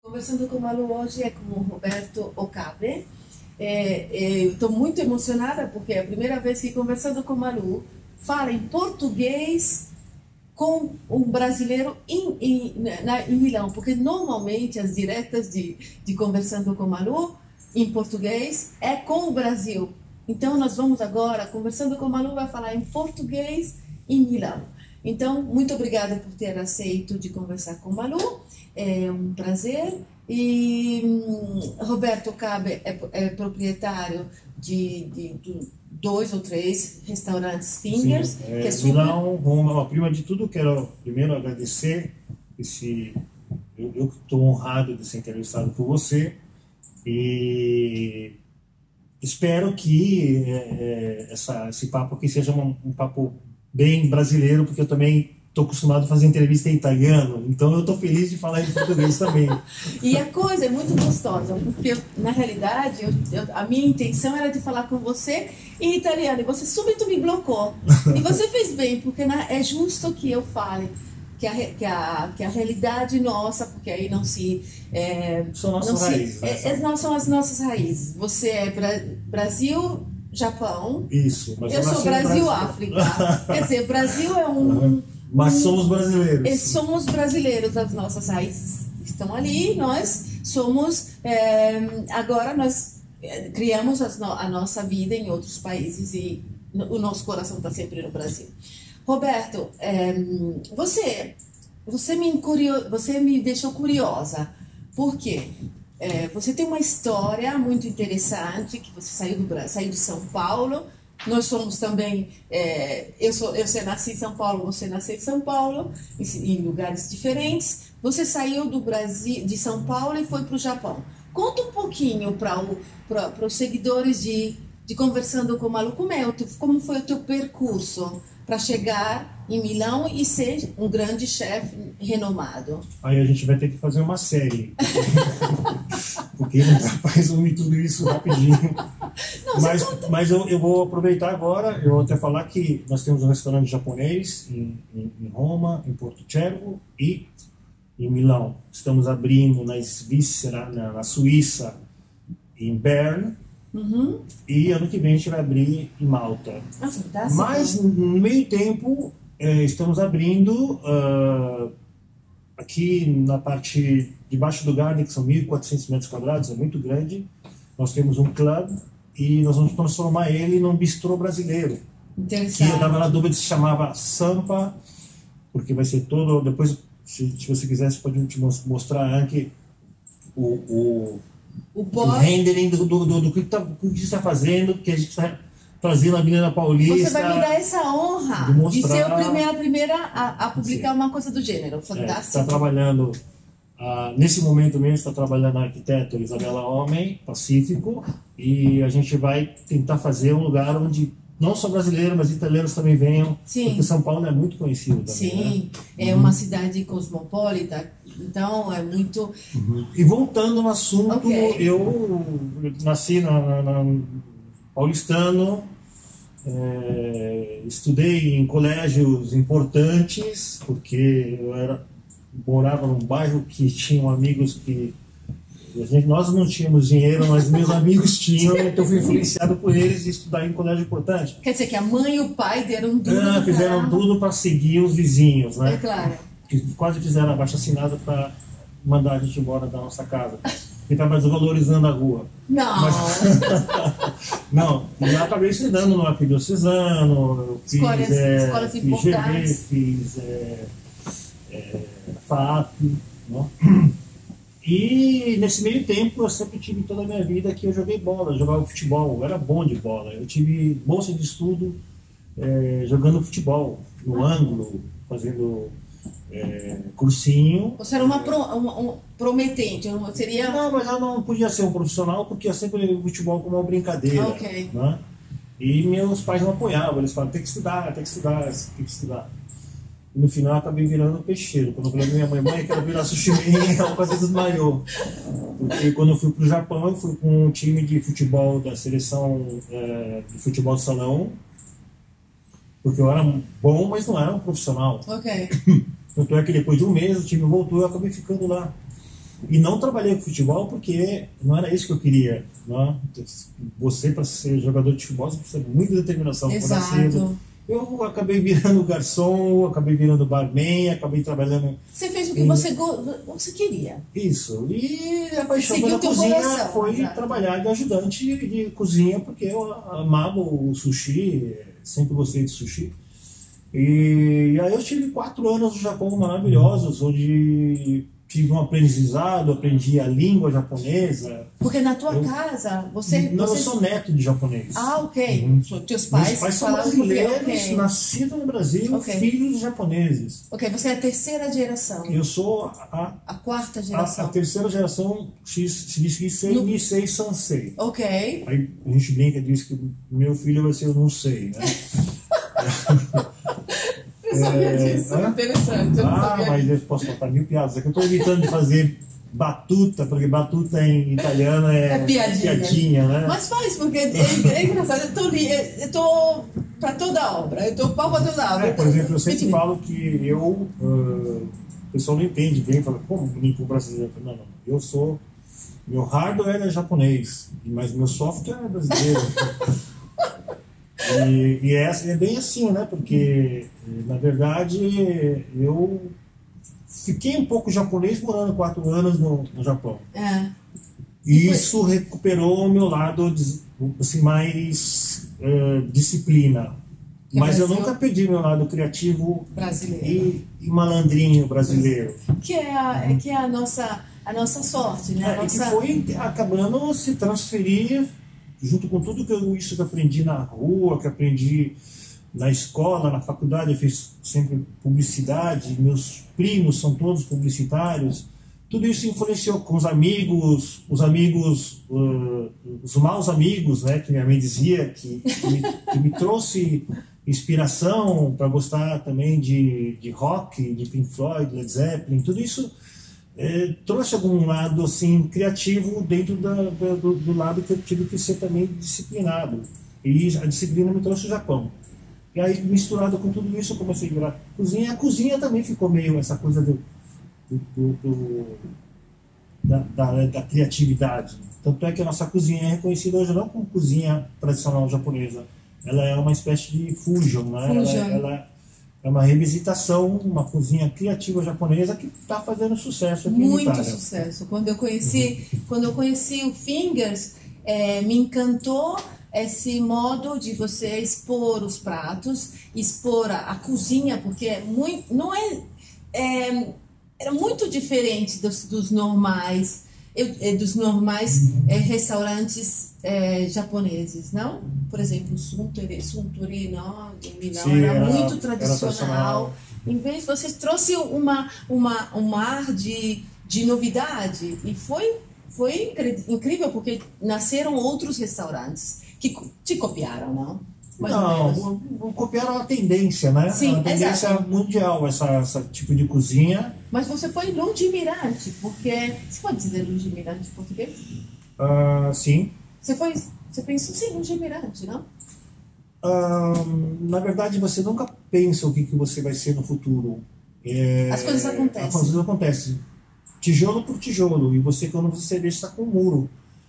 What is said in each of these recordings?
Conversando com o Malu hoje é com o Roberto Okabe. Eu estou muito emocionada porque é a primeira vez que, conversando com o Malu, fala em português com um brasileiro em Milão, porque normalmente as diretas de Conversando com o Malu em português é com o Brasil. Então nós vamos agora, Conversando com o Malu vai falar em português em Milão. Então, muito obrigada por ter aceito de conversar com o Malu, é um prazer. E Roberto Okabe é proprietário de 2 ou 3 restaurantes Fingers. Sim, que é super... Milão, Roma. Prima de tudo, quero primeiro agradecer eu estou honrado de ser entrevistado por você e espero que esse papo aqui seja um papo bem brasileiro, porque eu também estou acostumado a fazer entrevista em italiano, então eu estou feliz de falar em português também. E a coisa é muito gostosa, porque na realidade a minha intenção era de falar com você em italiano, e você súbito me blocou. E você fez bem, porque é justo que eu fale que a realidade nossa, porque aí não se... São nossas raízes. São as nossas raízes. Você é Brasil... Japão. Isso. Mas eu sou Brasil-África. Quer dizer, Brasil é Mas somos brasileiros. Somos brasileiros, as nossas raízes estão ali. Nós somos... agora nós criamos a nossa vida em outros países e o nosso coração está sempre no Brasil. Roberto, você me deixou curiosa. Por quê? Você tem uma história muito interessante, que você saiu de São Paulo. Nós somos também... eu nasci em São Paulo, você nasceu em São Paulo, em lugares diferentes. Você saiu do Brasil, de São Paulo e foi para o Japão. Conta um pouquinho para os seguidores de Conversando com o Malu, como foi o teu percurso para chegar em Milão e ser um grande chefe renomado. Aí a gente vai ter que fazer uma série. Porque não dá para resumir tudo isso rapidinho. Não, mas eu vou aproveitar agora, eu vou até falar que nós temos um restaurante japonês em Roma, em Porto Cervo e em Milão. Estamos abrindo na Svizzera, na Suíça, em Bern. Uhum. E ano que vem a gente vai abrir em Malta. Fantástico. Mas no meio tempo estamos abrindo aqui na parte debaixo do Garden, que são 1.400 metros quadrados, é muito grande. Nós temos um clube e nós vamos transformar ele num bistrô brasileiro. Interessante. Que eu estava na dúvida se chamava Sampa, porque vai ser todo... Depois, se você quiser, você pode te mostrar aqui o rendering do que está fazendo, que a gente está trazendo a Avenida Paulista. Você vai me dar essa honra de ser a primeira a publicar uma coisa do gênero. Fantástico. Está trabalhando, nesse momento mesmo, está trabalhando a arquiteta Isabela Homem, Pacífico, e a gente vai tentar fazer um lugar onde não só brasileiros, mas italianos também venham. Sim. Porque São Paulo é muito conhecido também. Sim, né? É uma cidade cosmopolita, então é muito... Uhum. E voltando no assunto, eu nasci na paulistano, estudei em colégios importantes, porque eu morava num bairro que tinham amigos que... Nós não tínhamos dinheiro, mas meus amigos tinham, então fui influenciado por eles de estudar em colégio importante. Quer dizer que a mãe e o pai deram tudo. Fizeram tudo para seguir os vizinhos, né? É claro. Que quase fizeram abaixo-assinado para mandar a gente embora da nossa casa. E estava desvalorizando a rua. Não! Não, e eu acabei estudando no Arquidiocesano, fiz GV, fiz FAP, né? E nesse meio tempo eu sempre tive toda a minha vida que eu joguei bola, jogava futebol, eu era bom de bola. Eu tive bolsa de estudo jogando futebol, no ângulo, fazendo cursinho. Você era um prometente, seria... Não, mas eu não podia ser um profissional porque eu sempre levei o futebol como uma brincadeira. Okay. Né? E meus pais não apoiavam, eles falavam, tem que estudar, tem que estudar, tem que estudar. E no final eu acabei virando peixeiro. Quando eu falei pra minha mãe, quero virar sushi man, ela quase desmaiou. Porque quando eu fui pro Japão, eu fui com um time de futebol da seleção de futebol de salão. Porque eu era bom, mas não era um profissional. Ok. Tanto é que depois de um mês o time voltou e eu acabei ficando lá. E não trabalhei com futebol porque não era isso que eu queria. Né? Você, para ser jogador de futebol, você precisa de muita determinação. Exato. Eu acabei virando garçom, acabei virando barman, acabei trabalhando... Você fez o que você queria. Isso. E a paixão pela cozinha foi trabalhar de ajudante de cozinha, porque eu amava o sushi, sempre gostei de sushi. E aí eu tive 4 anos no Japão maravilhosos, onde tive um aprendizado, aprendi a língua japonesa. Porque na tua casa, Não, eu sou neto de japonês. Ah, ok. Teus pais... Meus pais são brasileiros, nascidos no Brasil, filhos de japoneses. Ok, você é a terceira geração. Eu sou a quarta geração. A terceira geração se diz que Nisei Sansei. Ok. Aí a gente brinca e diz que meu filho vai ser eu não sei, né? Eu sabia disso, interessante. Eu não sabia. Mas eu posso contar 1000 piadas. É que eu estou evitando de fazer batuta, porque batuta em italiano é piadinha, né? Mas faz, porque é engraçado. Eu tô para toda obra. Eu tô pau para toda obra. Por exemplo, eu sempre falo que o pessoal não entende bem, fala, como bonito brasileiro? Não, meu hardware é japonês, mas meu software é brasileiro. E é bem assim, né? Porque, na verdade, eu fiquei um pouco japonês morando 4 anos no Japão. E isso recuperou o meu lado assim, mais disciplina. Mas eu nunca perdi meu lado criativo brasileiro e malandrinho brasileiro. Que é a nossa sorte, né? Que foi acabando se transferir junto com tudo isso que eu aprendi na rua, que aprendi na escola, na faculdade. Eu fiz sempre publicidade, meus primos são todos publicitários. Tudo isso influenciou com os maus amigos, né, que minha mãe dizia, que me trouxe inspiração para gostar também de rock, de Pink Floyd, Led Zeppelin. Tudo isso trouxe algum lado assim criativo dentro do lado que eu tive que ser também disciplinado, e a disciplina me trouxe o Japão. E aí, misturado com tudo isso, eu comecei a virar cozinha. A cozinha também ficou meio essa coisa da criatividade. Tanto é que a nossa cozinha é reconhecida hoje não como cozinha tradicional japonesa, ela é uma espécie de fusion, né? Ela é uma revisitação, uma cozinha criativa japonesa que está fazendo sucesso aqui em Itália. Muito sucesso. Quando eu conheci o Fingers, me encantou esse modo de você expor os pratos, expor a cozinha, porque era muito diferente dos normais restaurantes japoneses, não? Por exemplo, Suntory, não, de Milão, sim, era muito tradicional. Em vez, você trouxe um ar de novidade, e foi incrível, porque nasceram outros restaurantes que te copiaram, não? Não, copiaram a tendência, né? Sim, a tendência exato. Mundial, esse tipo de cozinha. Mas você foi longemirante, porque... Você pode dizer longemirante em português? Sim. Você pensou, sim, longemirante, não? Na verdade, você nunca pensa o que você vai ser no futuro. As coisas acontecem. As coisas acontecem. Tijolo por tijolo. E você, quando você vê, está com um muro.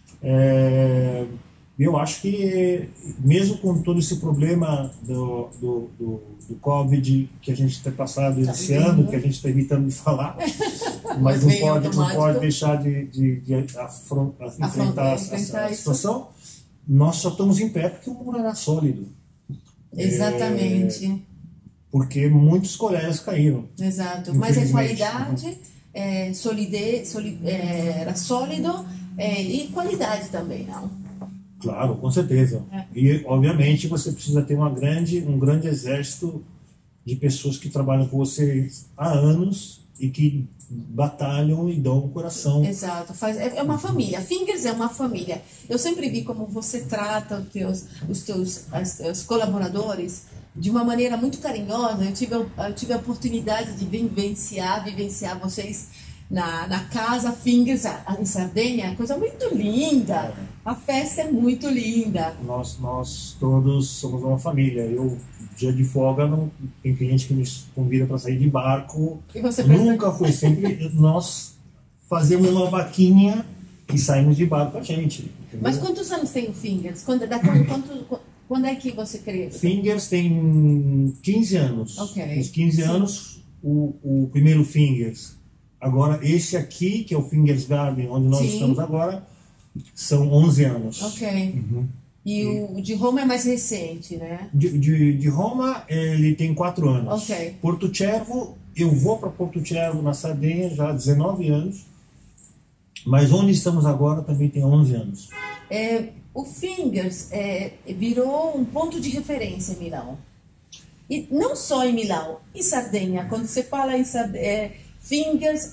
Eu acho que, mesmo com todo esse problema do Covid que a gente tem passado esse ano, que a gente está evitando de falar, mas não pode deixar de enfrentar essa situação, nós só estamos em pé porque o muro era sólido. Exatamente. Porque muitos colegas caíram. Exato. Mas a qualidade, solidez, era sólido, e qualidade também, não? Claro, com certeza. E, obviamente, você precisa ter um grande exército de pessoas que trabalham com você há anos e que batalham e dão o coração. Exato. É uma família. Fingers é uma família. Eu sempre vi como você trata os teus colaboradores de uma maneira muito carinhosa. Eu tive a oportunidade de vivenciar vocês na casa Fingers em Sardenha, coisa muito linda. A festa é muito linda. Nós todos somos uma família. Eu, dia de folga, não tem cliente que me convida para sair de barco. E você nunca fui, sempre nós fazemos uma vaquinha e saímos de bar com a gente. Entendeu? Mas quantos anos tem o Fingers? Quando é que você criou? Fingers tem 15 anos. Ok. Os 15 anos, o primeiro Fingers. Agora, esse aqui, que é o Fingers Garden, onde nós estamos agora, são 11 anos. Ok. E o de Roma é mais recente, né? De Roma, ele tem 4 anos. Ok. Porto Cervo, eu vou para Porto Cervo, na Sardenha, já há 19 anos. Mas onde estamos agora também tem 11 anos. O Fingers virou um ponto de referência em Milão. E não só em Milão, em Sardenha. Quando você fala em Fingers,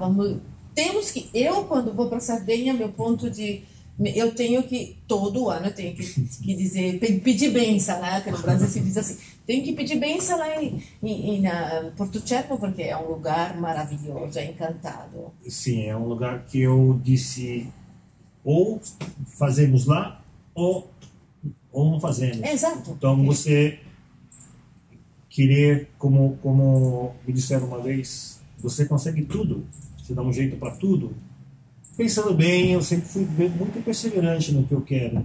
quando vou para Sardenha, meu ponto de... Eu tenho que, todo ano, eu tenho que dizer, pedir benção, né? Que no Brasil se diz assim, tenho que pedir benção lá em Porto Cervo, porque é um lugar maravilhoso, é encantado. Sim, é um lugar que eu disse, ou fazemos lá, ou não fazemos. Exato. Então você querer, como me disseram uma vez, você consegue tudo, você dá um jeito para tudo. Pensando bem, eu sempre fui muito perseverante no que eu quero.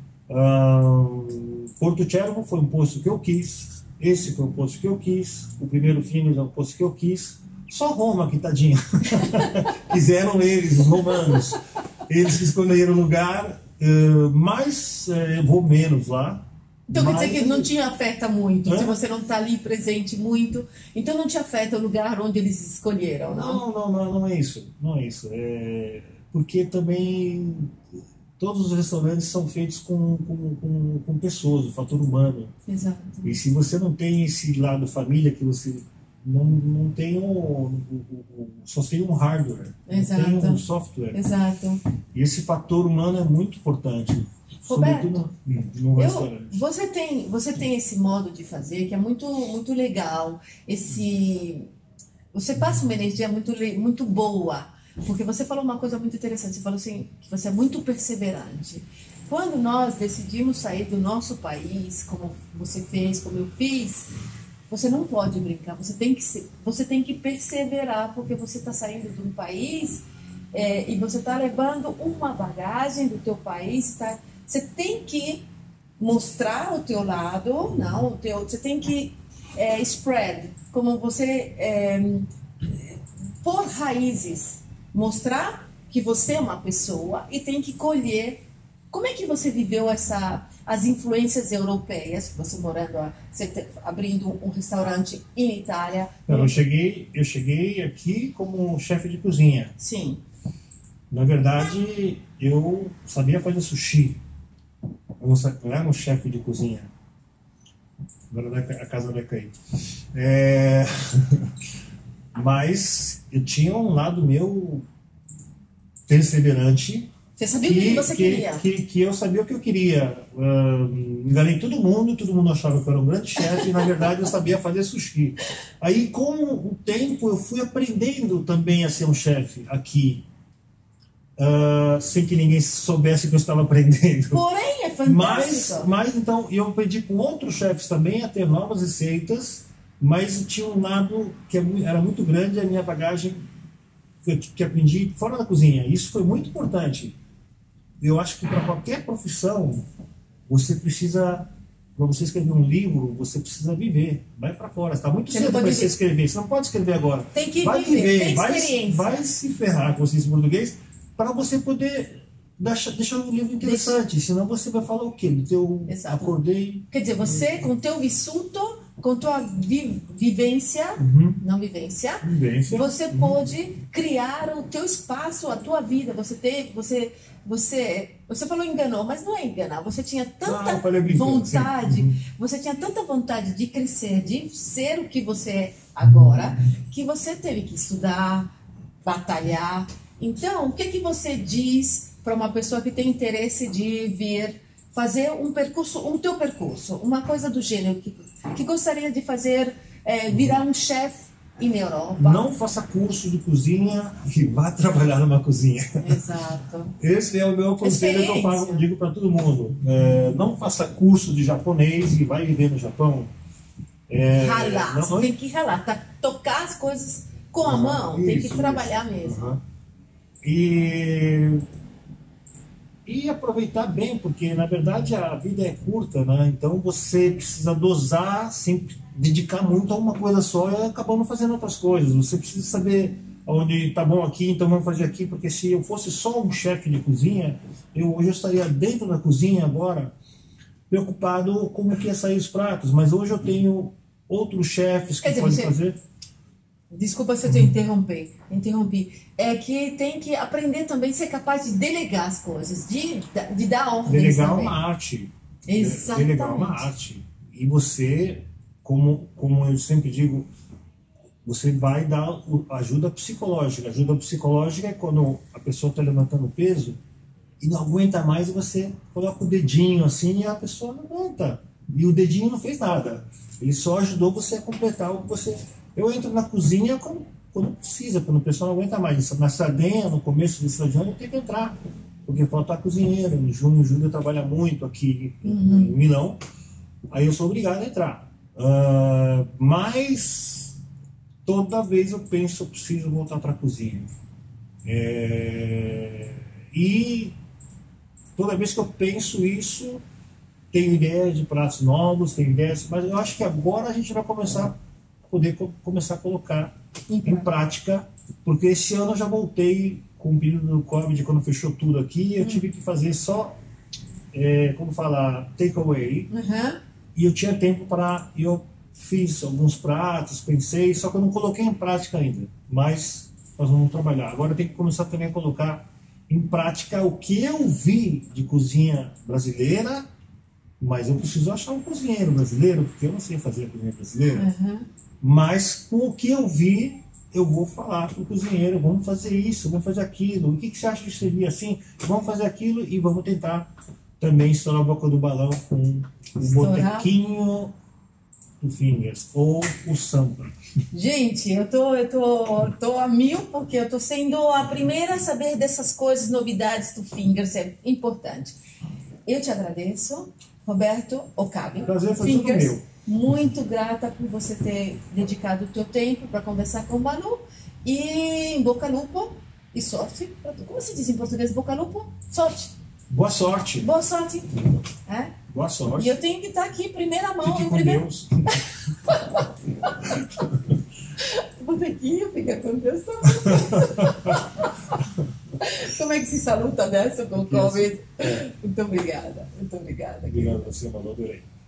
Porto Cervo foi um posto que eu quis, esse foi um posto que eu quis, o primeiro Fingers é um posto que eu quis. Só Roma, que tadinho. Quiseram eles, os romanos. Eles que escolheram o lugar, mas eu vou menos lá. Então quer dizer que não te afeta muito, se você não está ali presente muito, então não te afeta o lugar onde eles escolheram, não? Não é isso, não é isso. Porque também todos os restaurantes são feitos com pessoas, o fator humano. Exato. E se você não tem esse lado família, que você não tem só tem um hardware, Exato. não tem um software. Exato. E esse fator humano é muito importante. Roberto, no restaurante. Você tem esse modo de fazer que é muito, muito legal. Você passa uma energia muito boa, porque você falou uma coisa muito interessante. Você falou assim, que você é muito perseverante. Quando nós decidimos sair do nosso país, como você fez, como eu fiz, você não pode brincar. Você tem que perseverar, porque você está saindo de um país e você está levando uma bagagem do teu país. Você tem que mostrar o teu lado, você tem que spread, como você pôr raízes, mostrar que você é uma pessoa e tem que colher. Como é que você viveu as influências europeias, você abrindo um restaurante em Itália? Eu cheguei aqui como chefe de cozinha. Sim. Na verdade, eu sabia fazer sushi. Eu não era um chefe de cozinha. Agora a casa vai cair. Mas eu tinha um lado meu perseverante. Você sabia o que você queria? Que eu sabia o que eu queria. Enganei todo mundo achava que eu era um grande chefe, e na verdade eu sabia fazer sushi. Aí, com o tempo, eu fui aprendendo também a ser um chefe aqui. Sem que ninguém soubesse que eu estava aprendendo. Porém, é fantástico. Mas então, eu aprendi com outros chefes também a ter novas receitas, mas tinha um lado que era muito grande, a minha bagagem que aprendi fora da cozinha. Isso foi muito importante. Eu acho que para qualquer profissão, você precisa, para você escrever um livro, você precisa viver. Vai para fora. Está muito cedo para você escrever. Você não pode escrever agora. Tem que viver. Tem experiência. Vai se ferrar, com vocês em português, para você poder deixar um livro interessante. Senão você vai falar o quê? Acordei... Quer dizer, você, com o teu vissuto, com tua vivência, você pode criar o teu espaço, a tua vida. Você falou enganou, mas não é enganar. Você tinha tanta vontade, você tinha tanta vontade de crescer, de ser o que você é agora, que você teve que estudar, batalhar. Então, o que você diz para uma pessoa que tem interesse de vir fazer um teu percurso, uma coisa do gênero, que gostaria de fazer, virar um chefe na Europa? Não faça curso de cozinha e vá trabalhar numa cozinha. Exato. Esse é o meu conselho que eu digo para todo mundo. Não faça curso de japonês e vai viver no Japão. Ralar, você tem que ralar, tocar as coisas com a mão, tem que trabalhar mesmo. E aproveitar bem, porque na verdade a vida é curta, né? Então você precisa dosar, sempre dedicar muito a uma coisa só e acabando fazendo outras coisas. Você precisa saber onde tá bom aqui, então vamos fazer aqui, porque se eu fosse só um chefe de cozinha, hoje eu estaria dentro da cozinha agora, preocupado como que ia sair os pratos, mas hoje eu tenho outros chefes que podem fazer. Desculpa se eu te interrompi. É que tem que aprender também a ser capaz de delegar as coisas, de dar ordens. Delegar também. uma arte. Exatamente. Delegar uma arte. E você, como eu sempre digo, você vai dar ajuda psicológica. Ajuda psicológica é quando a pessoa está levantando peso e não aguenta mais e você coloca o dedinho assim e a pessoa não aguenta. E o dedinho não fez nada. Ele só ajudou você a completar o que você... Eu entro na cozinha quando precisa, quando o pessoal não aguenta mais. Na Sardenha, no começo desse ano, eu tenho que entrar, porque falta cozinheiro. Em junho, Júlio trabalha muito aqui em Milão, aí eu sou obrigado a entrar. Mas toda vez eu penso, eu preciso voltar para a cozinha. E toda vez que eu penso isso, tenho ideias de pratos novos, tenho ideias, mas eu acho que agora a gente vai começar a colocar em prática, porque esse ano eu já voltei com o período do Covid, quando fechou tudo aqui, eu tive que fazer só, como falar, takeaway, e eu tinha tempo para... Eu fiz alguns pratos, pensei, só que eu não coloquei em prática ainda, mas nós vamos trabalhar. Agora eu tenho que começar também a colocar em prática o que eu vi de cozinha brasileira, mas eu preciso achar um cozinheiro brasileiro, porque eu não sei fazer a cozinha brasileira. Mas com o que eu vi, eu vou falar para o cozinheiro, vamos fazer isso, vamos fazer aquilo, o que você acha que seria assim? Vamos fazer aquilo e vamos tentar também estourar a boca do balão com o botequinho do Fingers, ou o samba. Gente, eu tô a mil, porque eu tô sendo a primeira a saber dessas coisas, novidades do Fingers, é importante. Eu te agradeço, Roberto Okabe. Prazer foi tudo meu. Muito grata por você ter dedicado o teu tempo para conversar com o Manu. E em Bocca al Lupo, e sorte. Como se diz em português, Bocca al Lupo? Sorte. Boa sorte. Boa sorte. Boa sorte. E eu tenho que estar aqui em primeira mão. Fique com Deus. Botequinho, fica com Deus também. Como é que se saluta dessa com o Covid? Muito obrigada. Obrigado a você, Manu, adorei.